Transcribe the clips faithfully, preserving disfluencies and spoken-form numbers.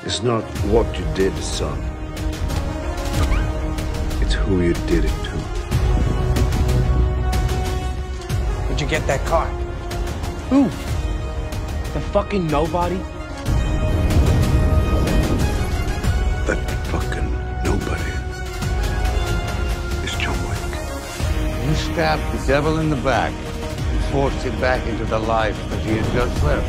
It's not what you did, son. It's who you did it to. Where'd you get that car? Who? The fucking nobody? That fucking nobody is John Wick. You stabbed the devil in the back and forced him back into the life that he had just left.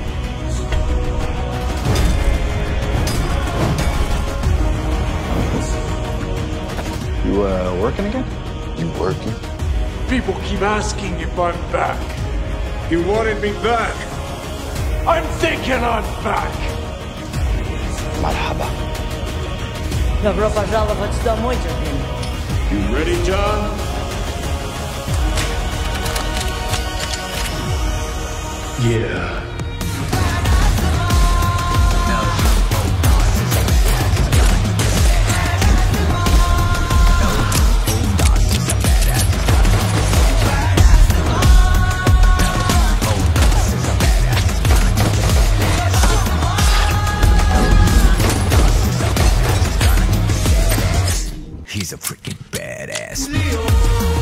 You, uh, working again? You working? People keep asking if I'm back. You wanted me back. I'm thinking I'm back. Marhaba. Добро пожаловать домой, Джордан. You ready, John? Yeah. He's a freaking badass.